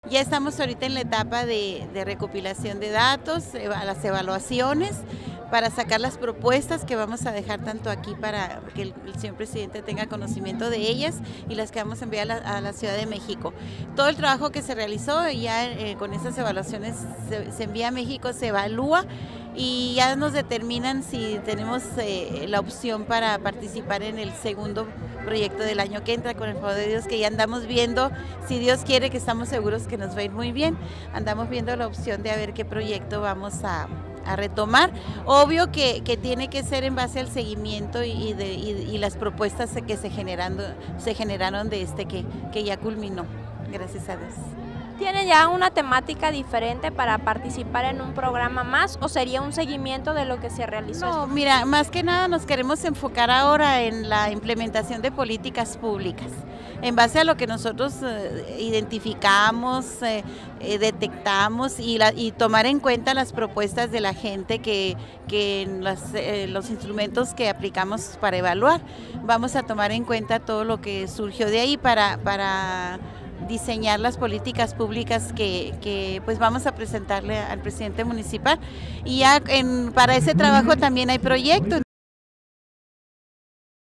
Ya estamos ahorita en la etapa de recopilación de datos, las evaluaciones, para sacar las propuestas que vamos a dejar tanto aquí para que el señor presidente tenga conocimiento de ellas y las que vamos a enviar a la Ciudad de México. Todo el trabajo que se realizó ya con esas evaluaciones se envía a México, se evalúa y ya nos determinan si tenemos la opción para participar en el segundo proyecto del año que entra, con el favor de Dios, que ya andamos viendo, si Dios quiere, que estamos seguros que nos va a ir muy bien, andamos viendo la opción de a ver qué proyecto vamos a retomar. Obvio que tiene que ser en base al seguimiento y las propuestas que se generaron de que ya culminó, gracias a Dios. ¿Tiene ya una temática diferente para participar en un programa más o sería un seguimiento de lo que se realizó? No, mira, más que nada nos queremos enfocar ahora en la implementación de políticas públicas, en base a lo que nosotros identificamos, detectamos y tomar en cuenta las propuestas de la gente que los instrumentos que aplicamos para evaluar. Vamos a tomar en cuenta todo lo que surgió de ahí para diseñar las políticas públicas que pues vamos a presentarle al presidente municipal, y ya para ese trabajo también hay proyectos.